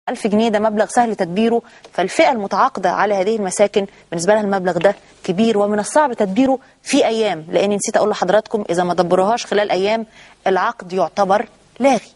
1000 جنيه ده مبلغ سهل تدبيره، فالفئة المتعاقدة على هذه المساكن بالنسبة لها المبلغ ده كبير ومن الصعب تدبيره في أيام، لأني نسيت أقول لحضراتكم إذا ما دبروهاش خلال أيام العقد يعتبر لاغي.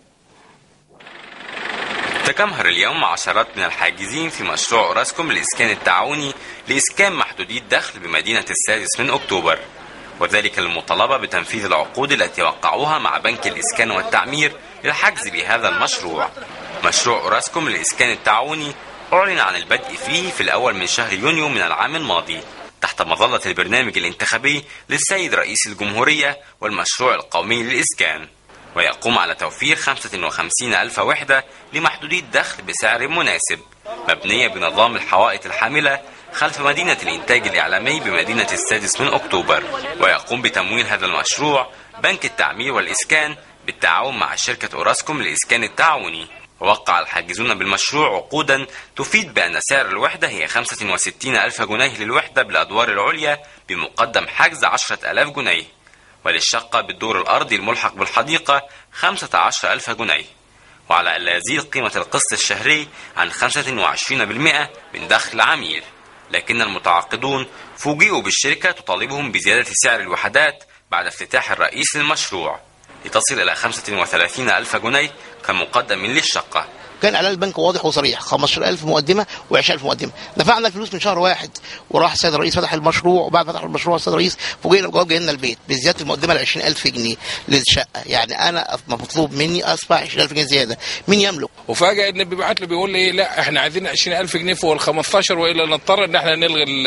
تجمهر اليوم عشرات من الحاجزين في مشروع أوراسكوم للإسكان التعاوني لإسكان محدودي الدخل بمدينة السادس من أكتوبر، وذلك للمطالبة بتنفيذ العقود التي وقعوها مع بنك الإسكان والتعمير للحجز بهذا المشروع. مشروع أوراسكوم للإسكان التعاوني أعلن عن البدء فيه في الأول من شهر يونيو من العام الماضي تحت مظلة البرنامج الانتخابي للسيد رئيس الجمهورية والمشروع القومي للإسكان، ويقوم على توفير 55,000 وحدة لمحدودي الدخل بسعر مناسب مبنية بنظام الحوائط الحاملة خلف مدينة الإنتاج الإعلامي بمدينة السادس من أكتوبر. ويقوم بتمويل هذا المشروع بنك التعمير والإسكان بالتعاون مع شركة أوراسكوم للإسكان التعاوني. ووقع الحاجزون بالمشروع عقودا تفيد بأن سعر الوحدة هي 65,000 جنيه للوحدة بالأدوار العليا بمقدم حجز 10,000 جنيه، وللشقة بالدور الأرضي الملحق بالحديقة 15,000 جنيه، وعلى ألا يزيد قيمة القسط الشهري عن 25% من دخل العميل. لكن المتعاقدون فوجئوا بالشركة تطالبهم بزيادة سعر الوحدات بعد افتتاح الرئيس للمشروع لتصل إلى 35,000 جنيه كمقدم للشقة. كان اعلان البنك واضح وصريح، 15,000 مقدمه و20,000 مقدمه. دفعنا الفلوس من شهر واحد، وراح السيد الرئيس فتح المشروع، وبعد فتح المشروع السيد الرئيس فوجئنا بجواب جاي لنا البيت بزياده المقدمه ل 20,000 جنيه للشقه. يعني انا مطلوب مني ادفع 20,000 جنيه زياده، مين يملك؟ وفجاه ان بيبعت لي بيقول لي لا احنا عايزين 20,000 جنيه فوق ال 15 والا نضطر ان احنا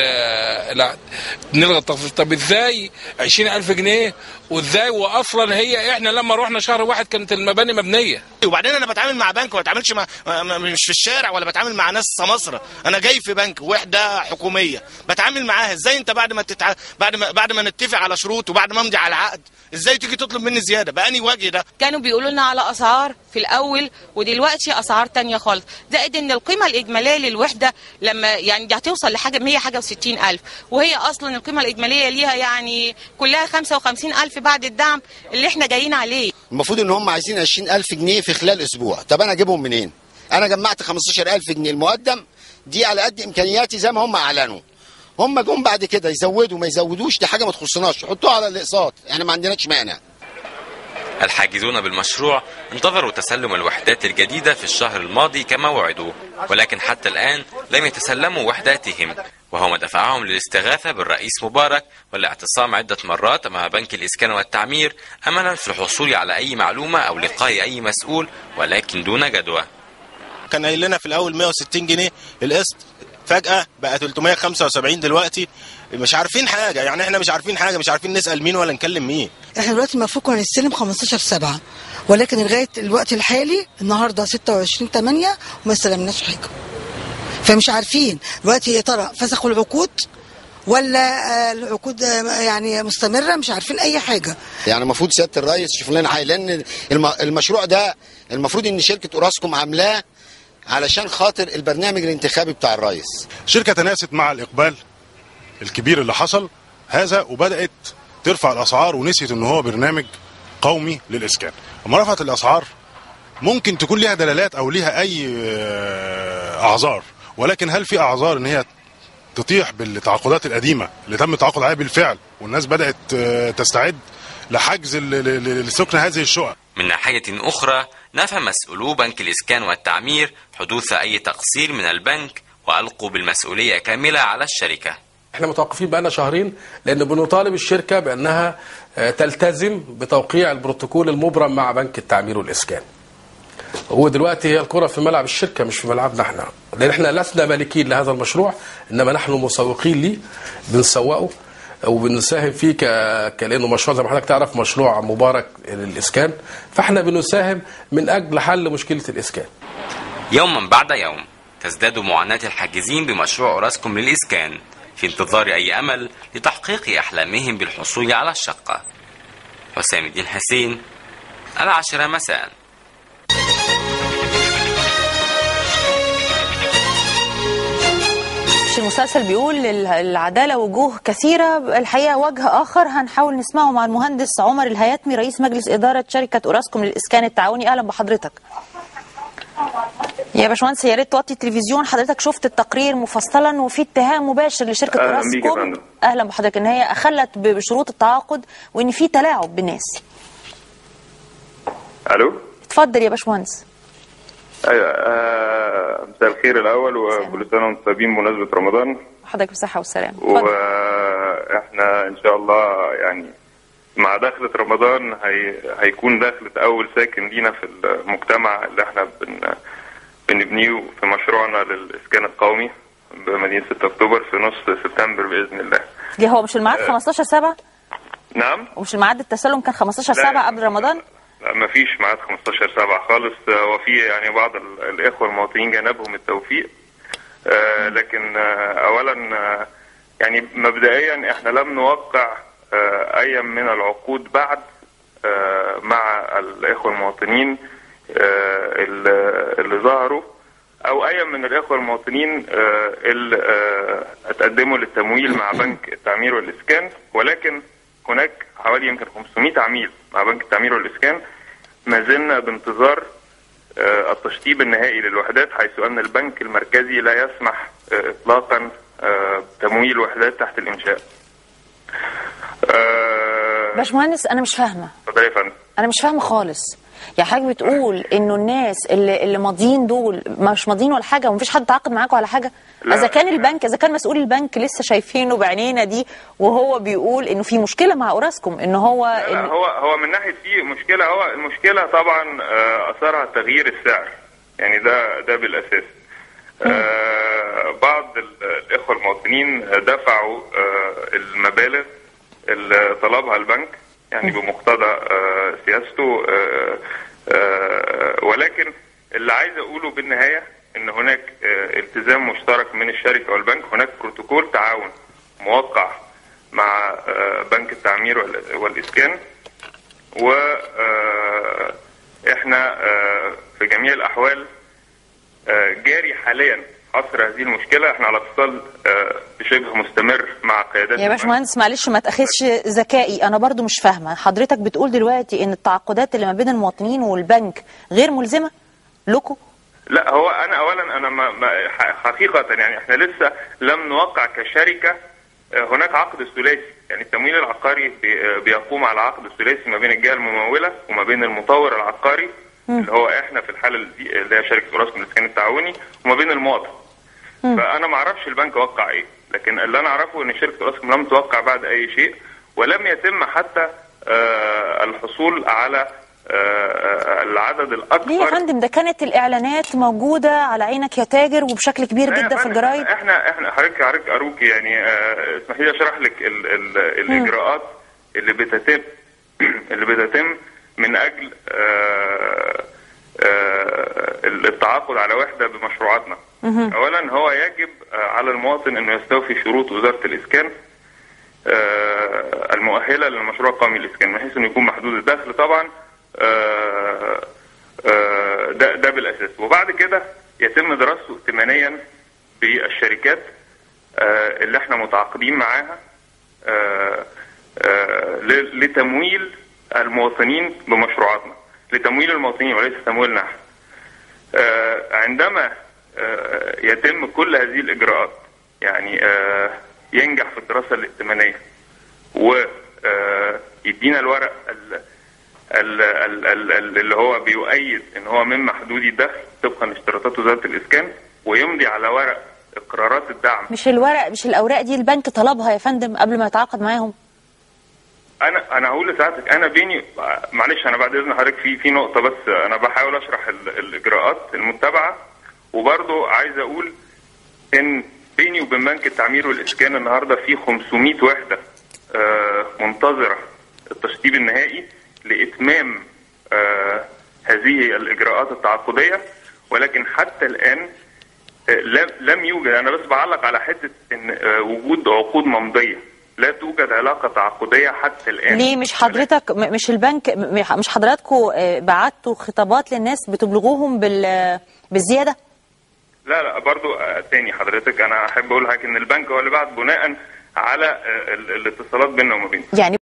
نلغي التخفيض. طب ازاي 20,000 جنيه وازاي واصلا هي احنا لما رحنا شهر واحد كانت المباني مبنيه. وبعدين انا بتعامل مع بنك، ما بتعاملش مش في الشارع ولا بتعامل مع ناس سماسره، انا جاي في بنك وحده حكوميه بتعامل معاها. ازاي انت بعد ما نتفق على شروط وبعد ما امضي على عقد ازاي تيجي تطلب مني زياده؟ بأني وجه ده؟ كانوا بيقولوا لنا على اسعار في الاول ودلوقتي اسعار تانية خالص، زائد ان القيمه الاجماليه للوحده لما يعني دي هتوصل لحاجه 160,000، وهي اصلا القيمه الاجماليه ليها يعني كلها 55,000 بعد الدعم اللي احنا جايين عليه. المفروض ان هم عايزين 20,000 جنيه في خلال اسبوع. طب انا اجيبهم منين؟ انا جمعت 15,000 جنيه المقدم دي على قد امكانياتي زي ما هم اعلنوا. هم جم بعد كده يزودوا ما يزودوش دي حاجه ما تخصناش، يحطوها على الاقساط، احنا ما عندناش مانع. الحاجزون بالمشروع انتظروا تسلم الوحدات الجديدة في الشهر الماضي كما وعدوا، ولكن حتى الآن لم يتسلموا وحداتهم، وهو ما دفعهم للاستغاثة بالرئيس مبارك والاعتصام عدة مرات أمام بنك الإسكان والتعمير أملا في الحصول على أي معلومة أو لقاء أي مسؤول، ولكن دون جدوى. كان قايل لنا في الأول 160 جنيه القسط، فجأة بقى 375 دلوقتي. مش عارفين حاجة، يعني احنا مش عارفين حاجة، مش عارفين نسأل مين ولا نكلم مين. احنا دلوقتي المفروض كنا نستلم 15/7، ولكن لغاية الوقت الحالي النهاردة 26/8 وما استلمناش حاجة. فمش عارفين دلوقتي يا ترى فسخوا العقود ولا العقود يعني مستمرة، مش عارفين أي حاجة. يعني المفروض سيادة الرئيس يشوف لنا حاجة، لأن المشروع ده المفروض إن شركة أوراسكوم عاملاه علشان خاطر البرنامج الانتخابي بتاع الرئيس. شركة تناست مع الإقبال الكبير اللي حصل هذا وبدأت ترفع الأسعار ونسيت إن هو برنامج قومي للإسكان. لما رفعت الأسعار ممكن تكون ليها دلالات أو ليها أي أعذار، ولكن هل في أعذار إن هي تطيح بالتعاقدات القديمة اللي تم التعاقد عليها بالفعل والناس بدأت تستعد لحجز لسكن هذه الشقق؟ من ناحية أخرى نفى مسؤولو بنك الإسكان والتعمير حدوث أي تقصير من البنك وألقوا بالمسؤولية كاملة على الشركة. احنا متوقفين بقالنا شهرين لأن بنطالب الشركة بأنها تلتزم بتوقيع البروتوكول المبرم مع بنك التعمير والإسكان. هو دلوقتي هي الكرة في ملعب الشركة مش في ملعبنا احنا، لأن احنا لسنا مالكين لهذا المشروع، إنما نحن مسوقين ليه، بنسوقه وبنساهم فيه كأنه مشروع زي ما حضرتك تعرف مشروع مبارك للإسكان، فاحنا بنساهم من أجل حل مشكلة الإسكان. يوما بعد يوم تزداد معاناة الحاجزين بمشروع أوراسكوم للإسكان في انتظار أي أمل لتحقيق أحلامهم بالحصول على الشقة. حسام الدين حسين، 10 مساء. المسلسل بيقول للعدالة وجوه كثيرة، الحقيقة وجه آخر هنحاول نسمعه مع المهندس عمر الهياتمي رئيس مجلس إدارة شركة أوراسكوم للإسكان التعاوني. أهلا بحضرتك. يا باشمهندس يا ريت توطي التلفزيون، حضرتك شفت التقرير مفصلا وفي اتهام مباشر لشركه اوراسكوم. اهلا بحضرتك، ان هي اخلت بشروط التعاقد وان في تلاعب بالناس. الو، اتفضل يا باشمهندس. ايوه، مساء الخير الاول، وكل سنه وانتم طيبين بمناسبه رمضان. حضرتك بالصحه والسلامه. واحنا ان شاء الله يعني مع دخلة رمضان هيكون دخلة اول ساكن لينا في المجتمع اللي احنا بنبنيه في مشروعنا للاسكان القومي بمدينه 6 اكتوبر في نص سبتمبر باذن الله. دي هو مش الميعاد 15/7؟ نعم، ومش الميعاد التسلم كان 15/7 قبل رمضان؟ لا، ما فيش ميعاد 15/7 خالص. وفي يعني بعض الاخوه المواطنين جنبهم التوفيق، لكن اولا يعني مبدئيا احنا لم نوقع اي من العقود بعد مع الاخوه المواطنين اللي ظهروا، او اي من الاخوه المواطنين اللي اتقدموا للتمويل مع بنك التعمير والاسكان، ولكن هناك حوالي يمكن 500 عميل مع بنك التعمير والاسكان ما زلنا بانتظار التشطيب النهائي للوحدات، حيث ان البنك المركزي لا يسمح اطلاقا بتمويل وحدات تحت الانشاء. باشمهندس انا مش فاهمه. اتفضل يا فندم. انا مش فاهمه خالص. يعني حضرتك بتقول انه الناس اللي ماضيين دول مش ماضيين ولا حاجه ومفيش حد تعاقد معاكم على حاجه؟ اذا كان البنك، اذا كان مسؤول البنك لسه شايفينه بعينينا دي وهو بيقول انه في مشكله مع اوراسكوم، ان هو لا هو من ناحيه في مشكله، هو المشكله طبعا اثرها تغيير السعر، يعني ده بالاساس. بعض الاخوه المواطنين دفعوا المبالغ اللي طلبها البنك يعني بمقتضى سياسته، ولكن اللي عايز اقوله بالنهايه ان هناك التزام مشترك من الشركه والبنك، هناك بروتوكول تعاون موقع مع بنك التعمير والاسكان، واحنا في جميع الاحوال جاري حاليا حصر هذه المشكله. احنا على اتصال بشبه مستمر مع قيادات. يا باشمهندس معلش ما تاخذش ذكائي، انا برضو مش فاهمه. حضرتك بتقول دلوقتي ان التعاقدات اللي ما بين المواطنين والبنك غير ملزمه لكم؟ لا، هو انا اولا ما حقيقه يعني احنا لسه لم نوقع كشركه. هناك عقد ثلاثي، يعني التمويل العقاري بيقوم على عقد ثلاثي ما بين الجهه المموله وما بين المطور العقاري اللي هو احنا في الحاله دي اللي هي شركه اوراسكوم للاسكان التعاوني، وما بين المواطن. فانا ما اعرفش البنك وقع ايه، لكن اللي انا اعرفه ان شركه اوراسكوم لم توقع بعد اي شيء، ولم يتم حتى الحصول على العدد الاكبر. ليه يا فندم؟ ده كانت الاعلانات موجوده على عينك يا تاجر وبشكل كبير جدا في الجرايد. احنا حضرتك ارجوك يعني اسمحي لي اشرح لك الاجراءات اللي بتتم من اجل التعاقد على وحده بمشروعاتنا. اولا هو يجب على المواطن انه يستوفي شروط وزاره الاسكان المؤهله للمشروع القومي للاسكان، من حيث انه يكون محدود الدخل طبعا. ده بالاساس، وبعد كده يتم دراسته ائتمانيا بالشركات اللي احنا متعاقدين معاها لتمويل المواطنين بمشروعاتنا، لتمويل المواطنين وليس تمويلنا احنا. عندما يتم كل هذه الاجراءات، يعني ينجح في الدراسه الائتمانيه ويدينا الورق اللي هو بيؤيد ان هو من محدودي الدخل طبقا لاشتراطات وزاره الاسكان، ويمضي على ورق اقرارات الدعم. مش الاوراق دي البنك طلبها يا فندم قبل ما يتعاقد معاهم؟ انا هقول لسعادتك، انا بيني معلش انا بعد اذن حضرتك في نقطه بس، انا بحاول اشرح الاجراءات المتبعه، وبرضه عايز اقول ان بيني وبين بنك التعمير والاسكان النهارده في 500 وحده منتظره التشطيب النهائي لاتمام هذه الاجراءات التعاقديه، ولكن حتى الان لم يوجد. انا بس بعلق على حته ان وجود عقود ممضيه، لا توجد علاقه تعاقديه حتى الان. ليه مش حضرتك مش البنك مش حضراتكم بعتوا خطابات للناس بتبلغوهم بالزياده؟ لا برضو تاني حضرتك انا احب اقول لك ان البنك هو اللي بعت بناء على الاتصالات بيننا وما بينه. يعني